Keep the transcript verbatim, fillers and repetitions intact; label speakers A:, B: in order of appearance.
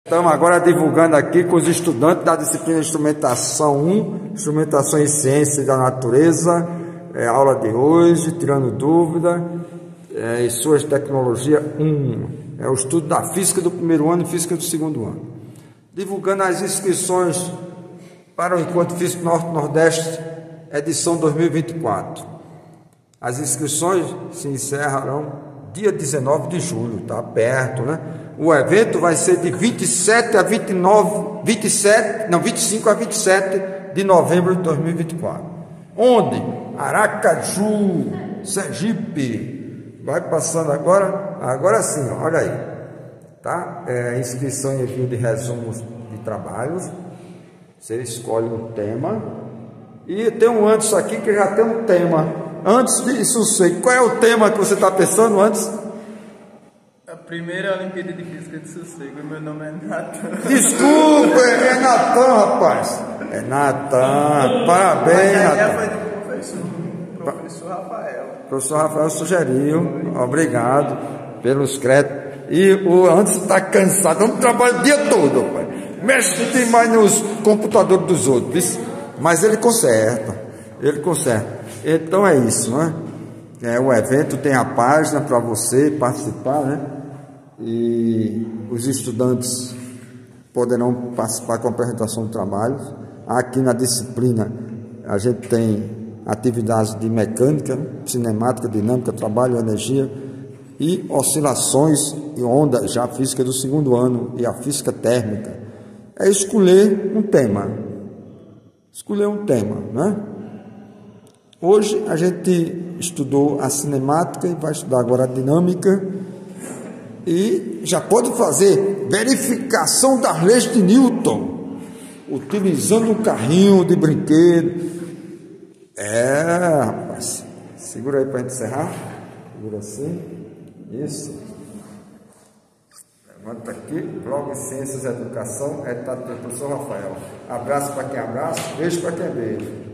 A: Estamos agora divulgando aqui com os estudantes da disciplina Instrumentação um, Instrumentação e Ciências da Natureza, é, aula de hoje, tirando dúvida, é, e suas tecnologias um, é o estudo da física do primeiro ano e física do segundo ano. Divulgando as inscrições para o Encontro Físico Norte-Nordeste, edição dois mil e vinte e quatro. As inscrições se encerrarão dia dezenove de julho, tá perto, né? O evento vai ser de vinte e sete a vinte e nove, vinte e sete, não, vinte e cinco a vinte e sete de novembro de dois mil e vinte e quatro. Onde? Aracaju, Sergipe. Vai passando agora, agora sim, ó, olha aí, tá? É, inscrição e envio de resumos de trabalhos. Você escolhe um tema. E tem um antes aqui que já tem um tema. Antes disso, sei. Qual é o tema que você está pensando antes?
B: A primeira Olimpíada de Física de Sossego. Meu nome é Natan.
A: Desculpa, é Natan, rapaz. É Natan. Parabéns,
B: Natan.
A: Natan.
B: Foi do professor, professor Rafael.
A: O professor Rafael sugeriu. Obrigado pelos créditos. E o antes está cansado. Vamos trabalhar o dia todo, rapaz. Mexe demais nos computadores dos outros. Mas ele conserta. Ele conserta. Então é isso, né? É, o evento tem a página para você participar, né? E os estudantes poderão participar com a apresentação de trabalhos. Aqui na disciplina a gente tem atividades de mecânica, cinemática, dinâmica, trabalho, energia e oscilações e ondas, já a física do segundo ano e a física térmica. É escolher um tema. Escolher um tema, né? Hoje a gente estudou a cinemática e vai estudar agora a dinâmica e já pode fazer verificação das leis de Newton, utilizando um carrinho de brinquedo. É, rapaz, segura aí para a gente encerrar, segura assim, isso. Levanta aqui, blog Ciências e Educação, é do professor Rafael. Abraço para quem abraça, beijo para quem beijo.